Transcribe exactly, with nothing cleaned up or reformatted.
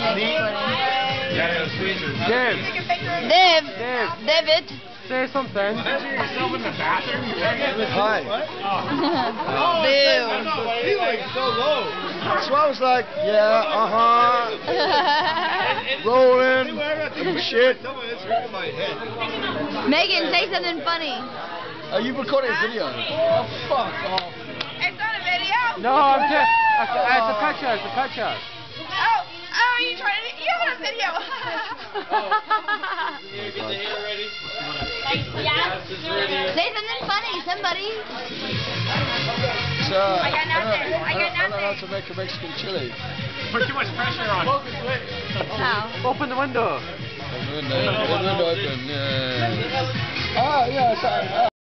Dev. Dev. Dev. David. Say something. Imagine yourself in the bathroom. Hi. Oh, Dev. I'm not feeling so low. So I was like, yeah, uh-huh, rolling, and shit. Maygan, say something funny. Are you recording a video? Oh, fuck off. It's not a video. No, I'm just. It's a picture. It's a picture. Oh, oh, are you trying to? You have a video. Yeah. Say something funny, somebody. So, I got nothing. I got I don't know how nothing. to make a Mexican chili. Put too much pressure on. How? Open the window. The window, the window open, yeah. Ah, yeah, sorry. Ah.